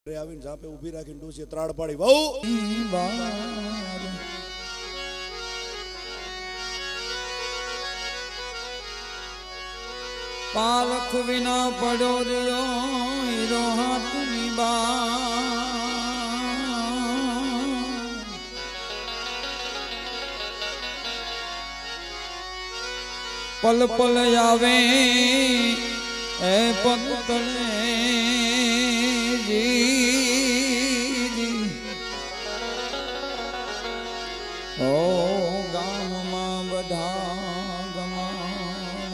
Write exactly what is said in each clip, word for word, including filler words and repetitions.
આવીને ઝાપે ઊભી રાખીને ડોસીએ ત્રાડ પાડી વહુ પાલખ વિના પડ્યો રહ્યો હીરો હાથની બા પલ પલ આવે એ પગ તળે ઓ ગામમાં બધા ગમા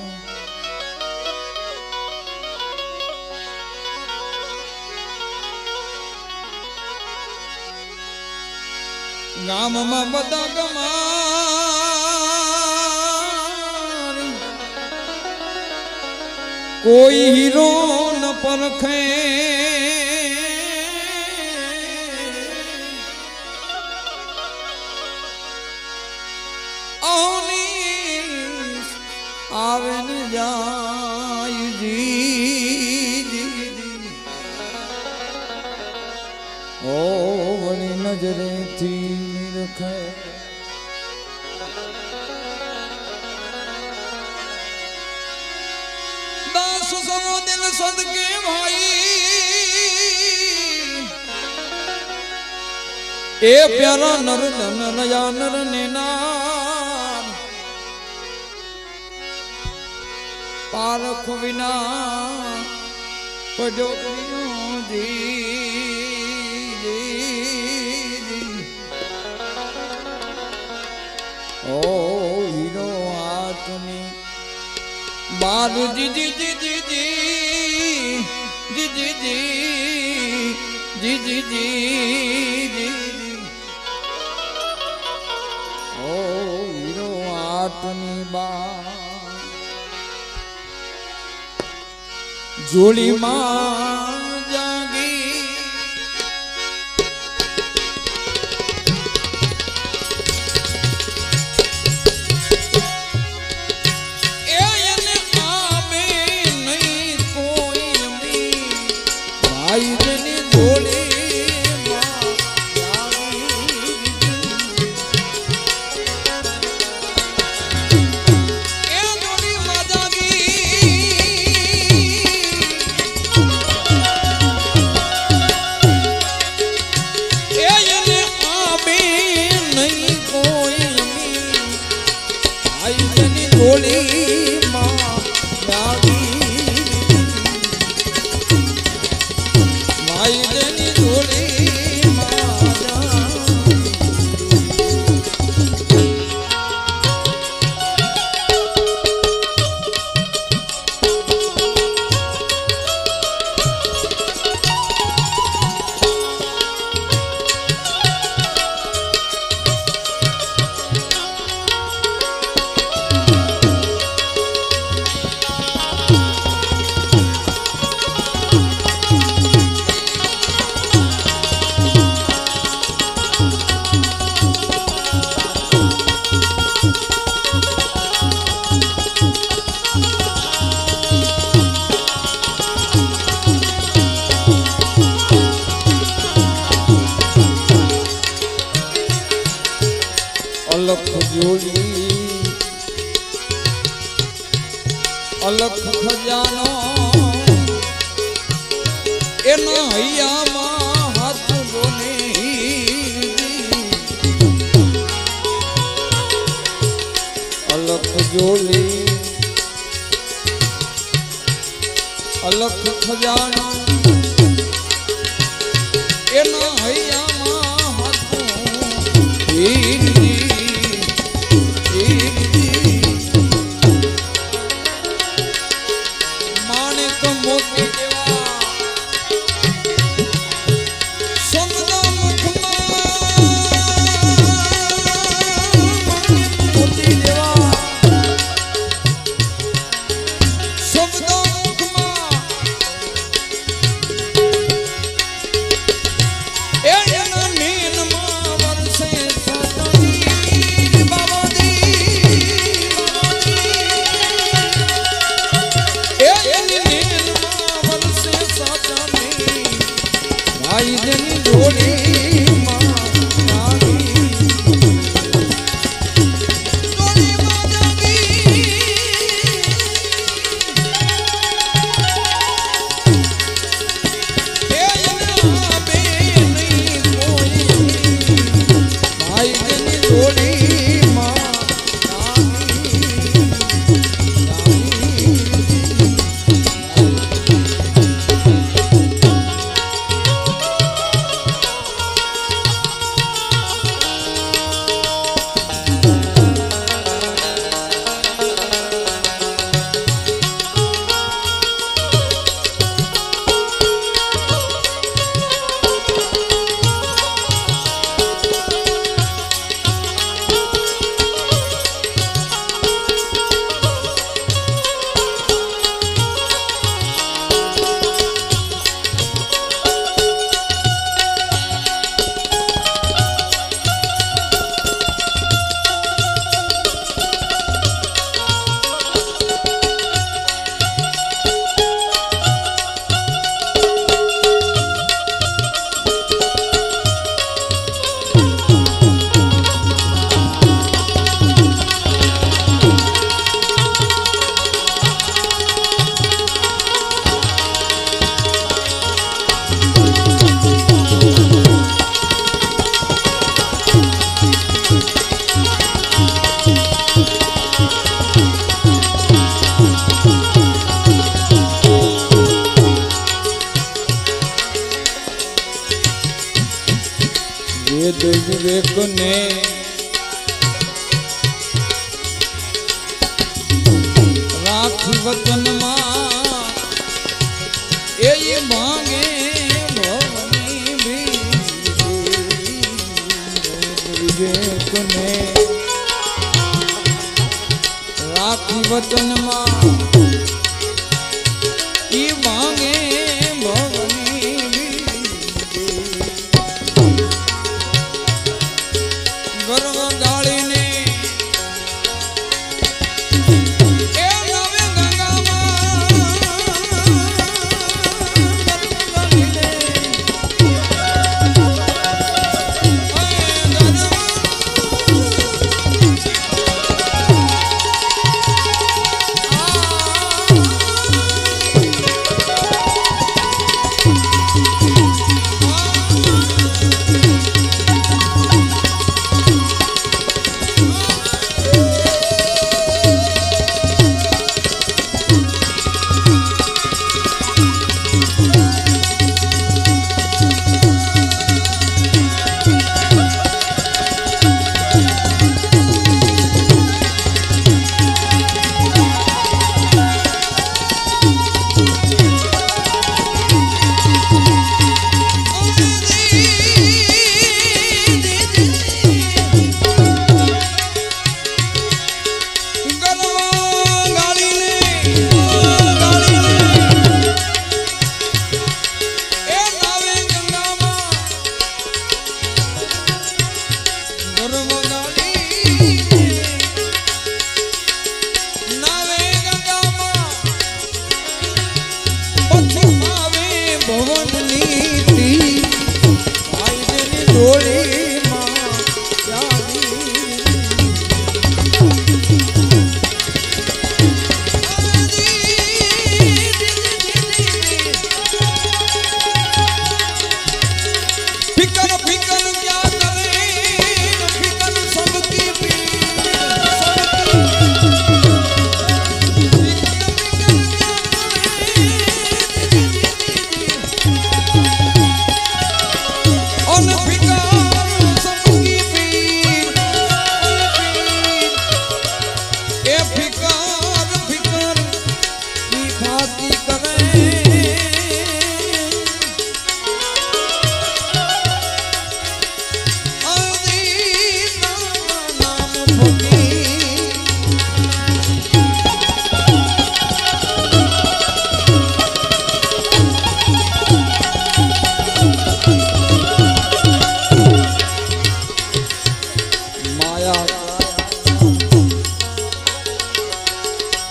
ગામમાં બધા ગમા કોઈ હીરો ન પરખે આવે ને જાય જી ઓ વળી નજરેથી નિરખે દાસ સો દિલ સદકે ભાઈ એ પ્યારા નર ધન નયા નર નેના પારખ વિના પડ્યો ઓ હીરો હાથની બાર જી જી જી જી જી જી જી જી જી ઓ હીરો હાથની બાર જોડી માં જાગી એને આમે નહીં કોઈ અમી ભાઈ જની જોડી અલખ જોડી અલખ ખજાનો એના હૈયામાં હાથ બોને અલખ જોડી અલખ ખજાનો એના હૈયામાં હાથ હીરી ભાઈ જેની જોડી વેદ વિવેક ને રાખી વતનમાં એ માંગે ભવની વિવેક ને રાખી વતનમાં એ માંગે ગર્વ ગાળીને એ નવે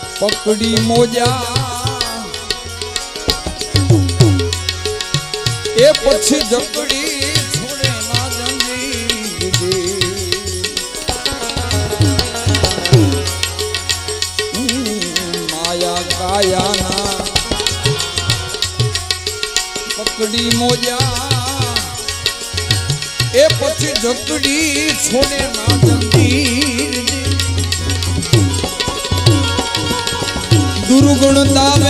पकड़ी मोजा એ પછી જકડી છોડે ના જંગી માયા કાયાના પકડી મોજા એ પછી જકડી છોડે ના જંગી દુર્ગુણ દાવે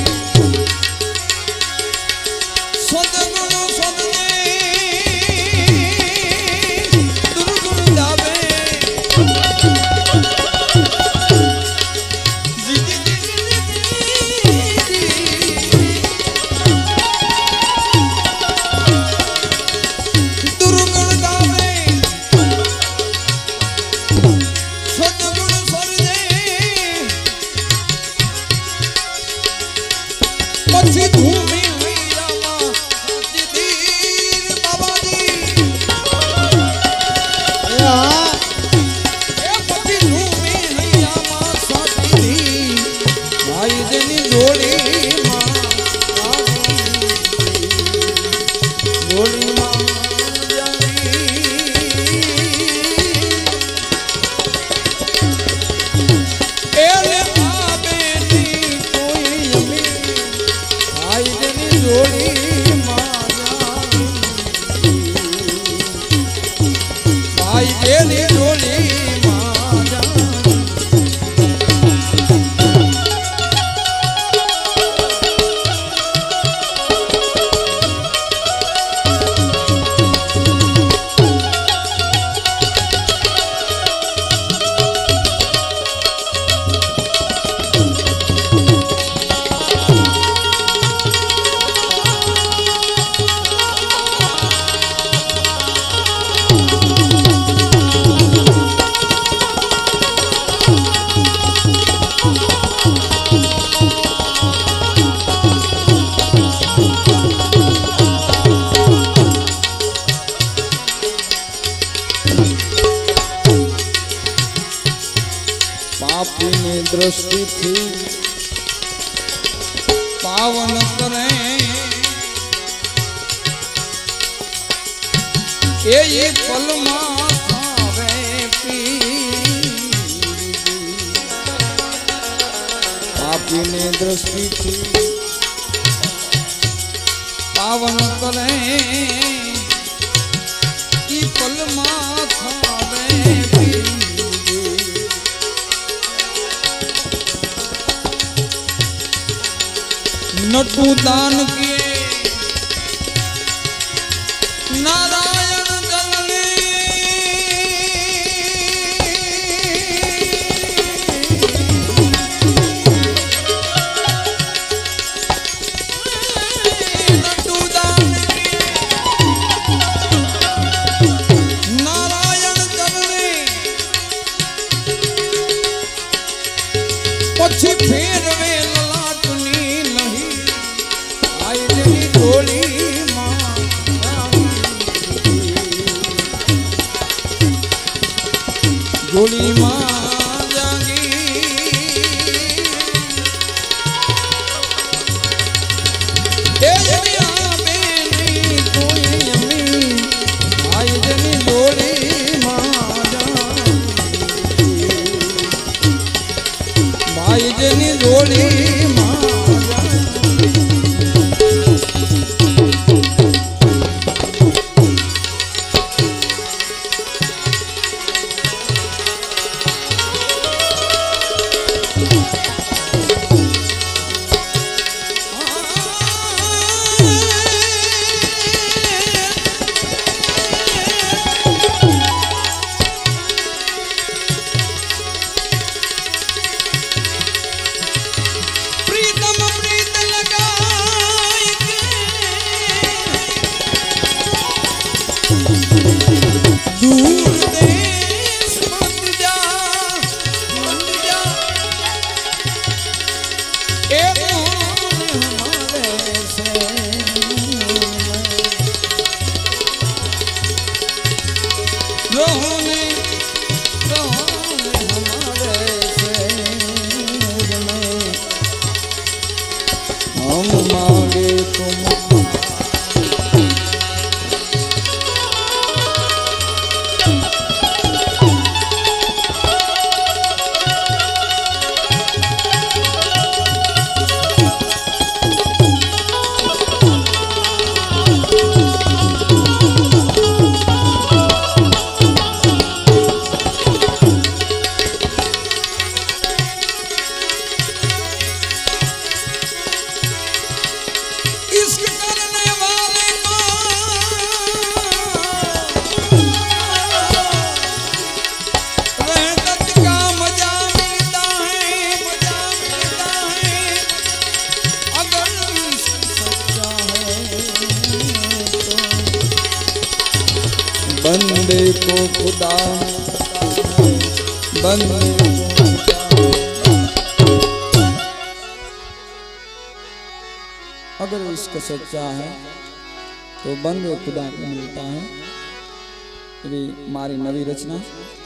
दृष्टि थी पावन करे ये पल मावे पी पापी ने दृष्टि थी पावन करे ये पल मावे पी नटू दान किए नारायण जलने नटू दान किए नारायण जलने पछी फेर वे गोली मां जागी ए जनिया बेनी कोई अम्मी आई जनी गोली मां जागी भाई जनी गोली हम मांगे तुम बंदे को खुदा बंदे को अगर इसका सच्चा है तो बंदे खुदा को मिलता है। ये मारी नवी रचना।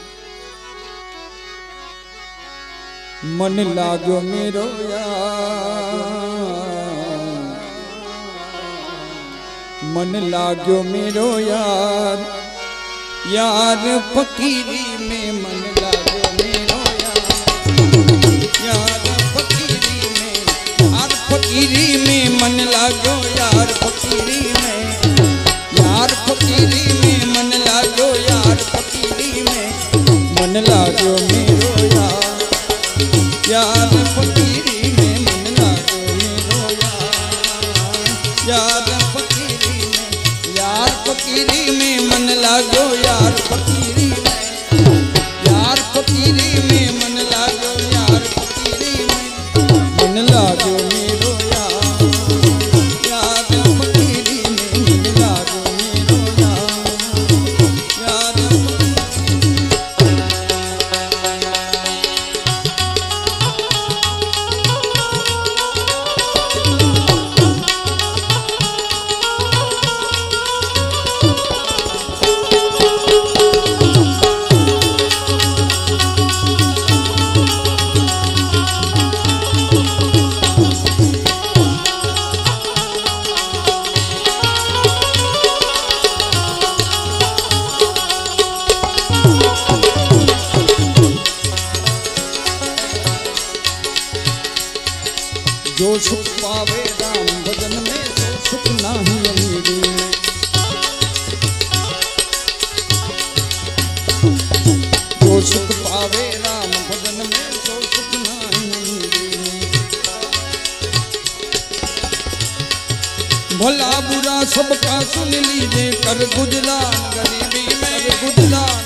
मन लागो मेरो यार, मन लागो मेरो यार, यार फकीरी में मन लागो मेरो यार, यार फकीरी में, यार फकीरी में मन लागो यार फकीरी में, यार फकीरी में मन लागो यार फकीरी में मन लागो मेरो यार, यार फकीरी में मन लागो मेरो यार, यार फकीरी में, यार फकीरी में मन लागो यार फकीरी में, यार फकीरी में मन लागो यार फकीरी में मन लागो मेरो यार, यार फकीरी में मन लागो मेरो यार, यार जो सुख पावे राम भजन में सो सुख नाही अमीरी में, जो सुख पावे राम भजन में सो सुख नाही अमीरी में, भला बुरा सबका सुन लीजिए कर गुजरान गरीबी में, कर गुजरान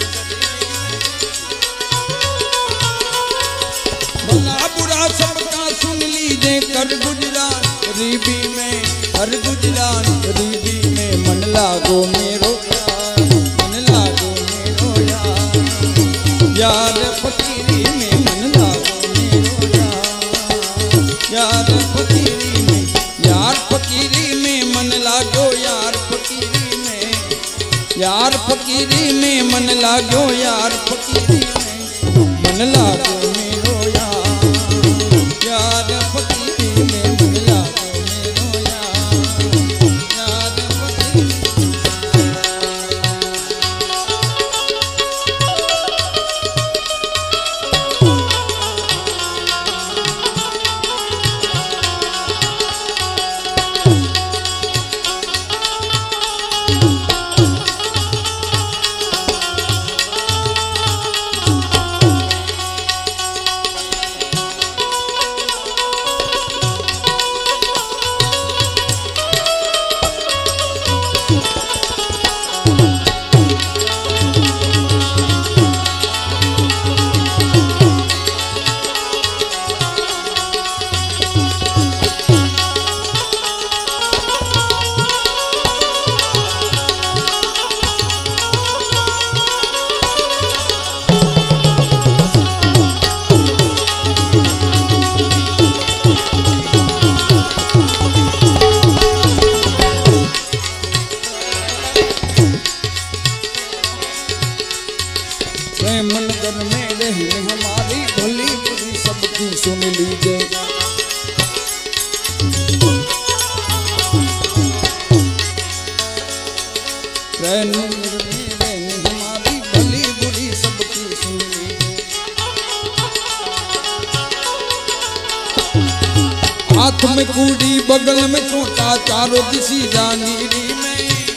भला बुरा सबका सुन लीजिए कर गुजरान गरीबी में, हर गुजरान गरीबी में मन लागो मेरो यार, मन लागो मेरो यार, यार फकीरी में मन लागो मेरो यार, यार फकीरी में, यार फकीरी में मन लागो यार फकीरी में, यार फकीरी में मन लागो यार फकीरी में मन लागो मेरो यार, यार फकीरी में मन लागो मेरो यार, यार फकीरी मन कर में रही हमारी भली बुरी सबकी सुन लीजिए, हमारी भली बुरी सबकी सुन लीजिए, हाथ में कूड़ी बगल में छोटा चारों दिशी जानीरी में,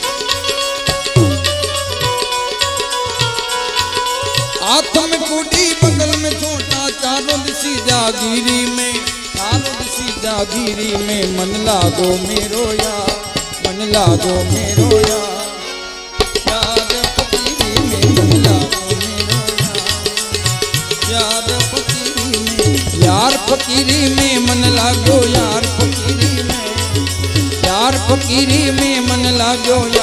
हाथ में कूड़ी बगल में छोटा चारों दिशी जागीरी में, चारों दिशी जागीरी में मन लागो मेरो यार, मन लागो मेरो यार, यार फकीरी में मन लागो मेरो यार, यार फकीरी में, यार फकीरी में मन लागो यार फकीरी में, यार फकीरी में मन लागो